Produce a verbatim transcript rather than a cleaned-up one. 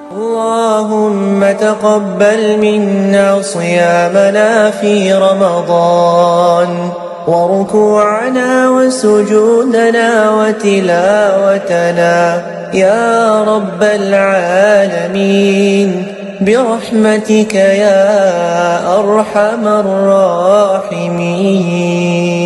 اللهم تقبل منا صيامنا في رمضان، وركوعنا وسجودنا وتلاوتنا يا رب العالمين، برحمتك يا أرحم الراحمين.